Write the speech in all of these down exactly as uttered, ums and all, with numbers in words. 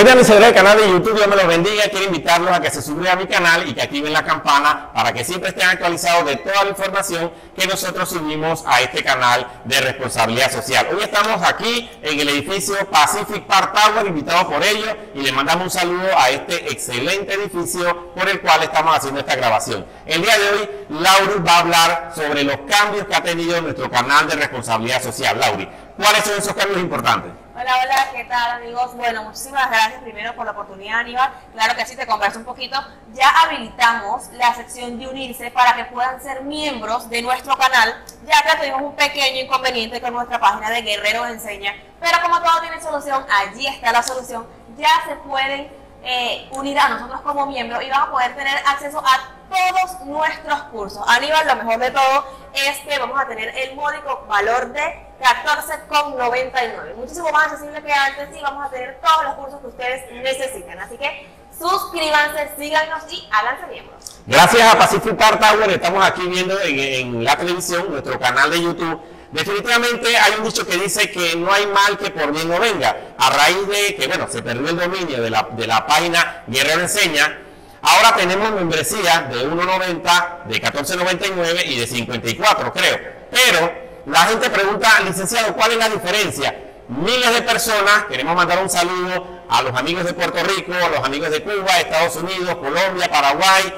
Soy Dani Cedrés del canal de YouTube, Dios me los bendiga. Quiero invitarlos a que se suscriban a mi canal y que activen la campana para que siempre estén actualizados de toda la información que nosotros subimos a este canal de responsabilidad social. Hoy estamos aquí en el edificio Pacific Park Tower, invitados por ellos, y les mandamos un saludo a este excelente edificio por el cual estamos haciendo esta grabación. El día de hoy, Lauri va a hablar sobre los cambios que ha tenido nuestro canal de responsabilidad social. Lauri, ¿cuáles son esos cambios importantes? Hola, hola, ¿qué tal, amigos? Bueno, muchísimas gracias primero por la oportunidad, Aníbal. Claro que sí, te converso un poquito. Ya habilitamos la sección de unirse para que puedan ser miembros de nuestro canal, ya que tuvimos un pequeño inconveniente con nuestra página de Guerrero Enseña. Pero como todo tiene solución, allí está la solución. Ya se pueden eh, unir a nosotros como miembros y van a poder tener acceso a todos nuestros cursos. Aníbal, lo mejor de todo es que vamos a tener el módico valor de catorce con noventa y nueve. Muchísimo más accesible que antes y vamos a tener todos los cursos que ustedes necesitan. Así que suscríbanse, síganos y háganse miembros. Gracias a Pacific Park Tower estamos aquí viendo en, en la televisión, nuestro canal de YouTube. Definitivamente hay un dicho que dice que no hay mal que por bien no venga. A raíz de que, bueno, se perdió el dominio de la, de la página Guerrero Enseña, ahora tenemos membresía de uno noventa, de catorce noventa y nueve y de cincuenta y cuatro, creo. Pero la gente pregunta, licenciado, ¿cuál es la diferencia? Miles de personas, queremos mandar un saludo a los amigos de Puerto Rico, a los amigos de Cuba, Estados Unidos, Colombia, Paraguay,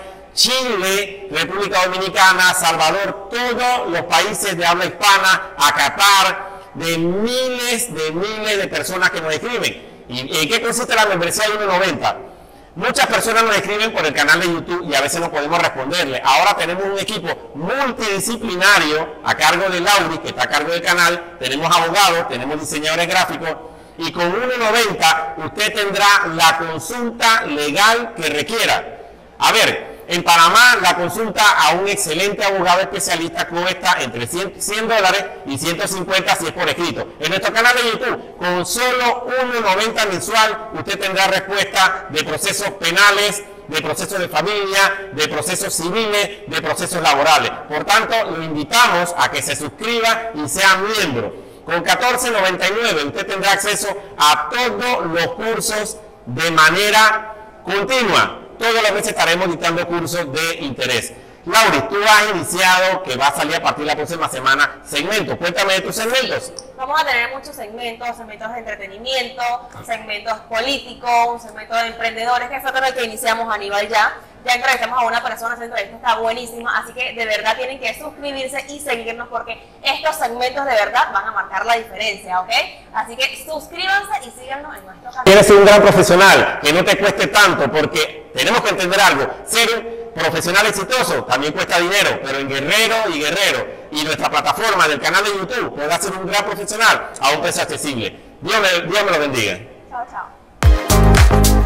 Chile, República Dominicana, Salvador, todos los países de habla hispana, a Qatar, de miles de miles de personas que nos escriben. ¿Y en qué consiste la membresía de uno noventa? Muchas personas nos escriben por el canal de YouTube y a veces no podemos responderle. Ahora tenemos un equipo multidisciplinario a cargo de Lauri, que está a cargo del canal. Tenemos abogados, tenemos diseñadores gráficos. Y con uno noventa usted tendrá la consulta legal que requiera. A ver, en Panamá la consulta a un excelente abogado especialista cuesta entre cien dólares y ciento cincuenta si es por escrito. En nuestro canal de YouTube, con solo uno noventa mensual, usted tendrá respuesta de procesos penales, de procesos de familia, de procesos civiles, de procesos laborales. Por tanto, lo invitamos a que se suscriba y sea miembro. Con catorce noventa y nueve usted tendrá acceso a todos los cursos de manera continua. Todos los meses estaremos dictando cursos de interés. Lauri, tú has iniciado, que va a salir a partir de la próxima semana, segmentos. Cuéntame de tus segmentos. Sí, vamos a tener muchos segmentos, segmentos de entretenimiento, segmentos políticos, un segmento de emprendedores, que fue con el que iniciamos, Aníbal, ya. Ya entrevistamos a una persona, esa entrevista está buenísima, así que de verdad tienen que suscribirse y seguirnos porque estos segmentos de verdad van a marcar la diferencia, ¿ok? Así que suscríbanse y síganos en nuestro canal. Quieres ser un gran profesional, que no te cueste tanto, porque tenemos que entender algo. Ser un profesional exitoso también cuesta dinero, pero en Guerrero y Guerrero y nuestra plataforma del canal de YouTube podrás ser un gran profesional a un precio accesible. Dios me, Dios me lo bendiga. Chao, chao.